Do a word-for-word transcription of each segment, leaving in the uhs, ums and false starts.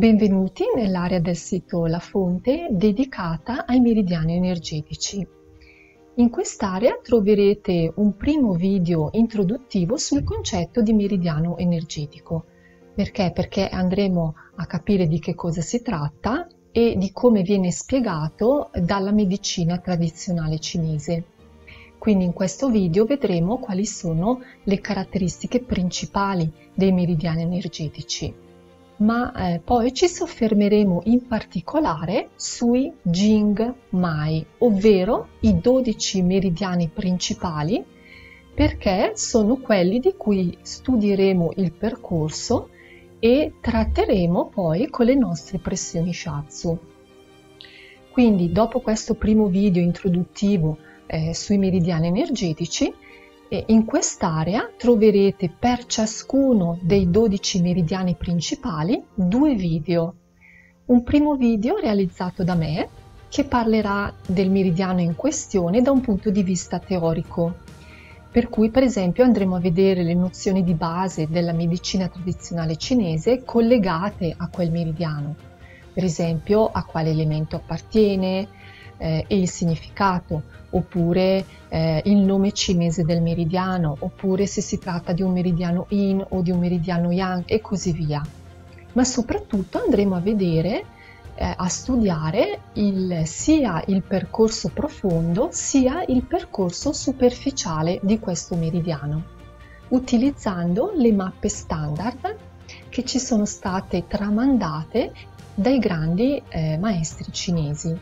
Benvenuti nell'area del sito La Fonte dedicata ai meridiani energetici. In quest'area troverete un primo video introduttivo sul concetto di meridiano energetico. Perché? Perché andremo a capire di che cosa si tratta e di come viene spiegato dalla medicina tradizionale cinese. Quindi in questo video vedremo quali sono le caratteristiche principali dei meridiani energetici. Ma eh, poi ci soffermeremo in particolare sui Jing Mai, ovvero i dodici meridiani principali, perché sono quelli di cui studieremo il percorso e tratteremo poi con le nostre pressioni Shiatsu. Quindi dopo questo primo video introduttivo eh, sui meridiani energetici, in quest'area troverete per ciascuno dei dodici meridiani principali due video. Un primo video realizzato da me che parlerà del meridiano in questione da un punto di vista teorico, per cui per esempio andremo a vedere le nozioni di base della medicina tradizionale cinese collegate a quel meridiano, per esempio a quale elemento appartiene eh, e il significato, oppure eh, il nome cinese del meridiano, oppure se si tratta di un meridiano yin o di un meridiano yang e così via. Ma soprattutto andremo a vedere, eh, a studiare il, sia il percorso profondo sia il percorso superficiale di questo meridiano, utilizzando le mappe standard che ci sono state tramandate dai grandi eh, maestri cinesi.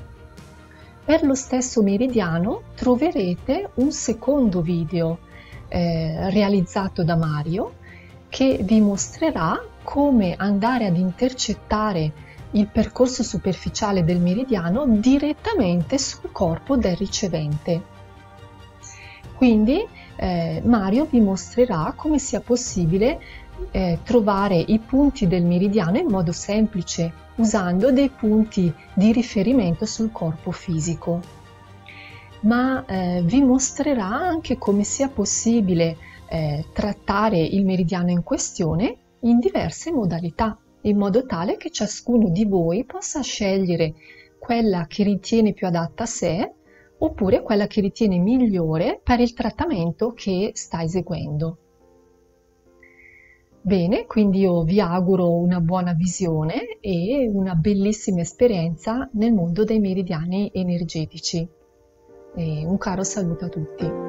Per lo stesso meridiano troverete un secondo video eh, realizzato da Mario che vi mostrerà come andare ad intercettare il percorso superficiale del meridiano direttamente sul corpo del ricevente. Quindi eh, Mario vi mostrerà come sia possibile eh, trovare i punti del meridiano in modo semplice, usando dei punti di riferimento sul corpo fisico, ma eh, vi mostrerà anche come sia possibile eh, trattare il meridiano in questione in diverse modalità, in modo tale che ciascuno di voi possa scegliere quella che ritiene più adatta a sé, oppure quella che ritiene migliore per il trattamento che sta eseguendo. Bene, quindi io vi auguro una buona visione e una bellissima esperienza nel mondo dei meridiani energetici. E un caro saluto a tutti.